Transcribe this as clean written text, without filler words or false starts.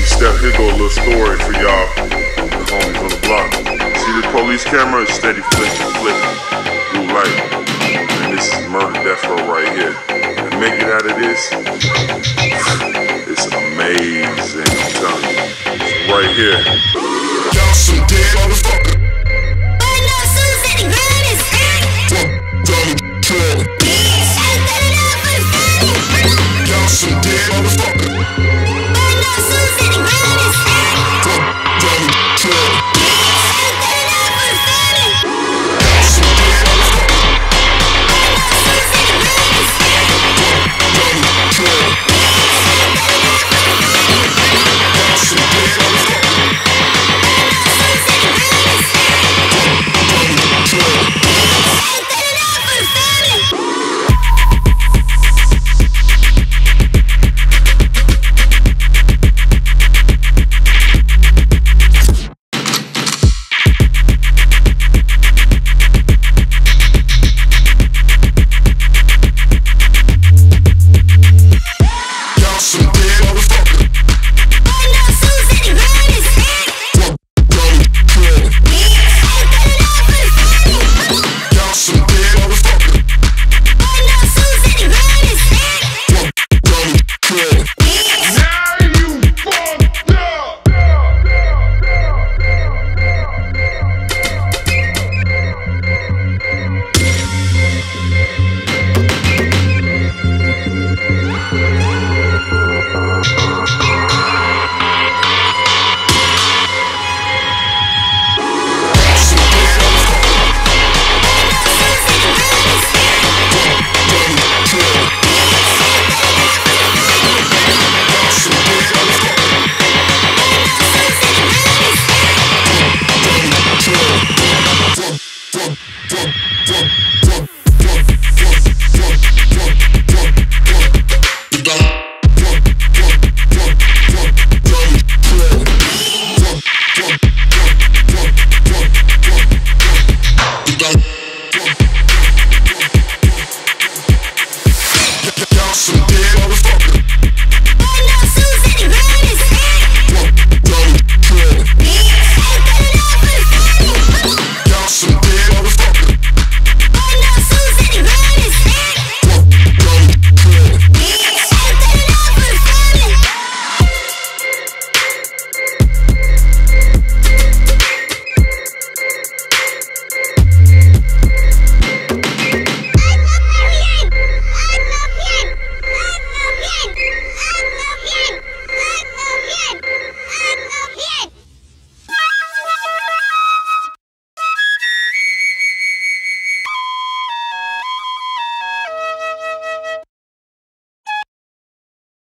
Steph, here go a little story for y'all, the homies on the block. See the police camera is steady flicking, blue light. And this is murder death row right here. And make it out of this, it's amazing, I'm telling you. So right here. Y'all some dead motherfuckers.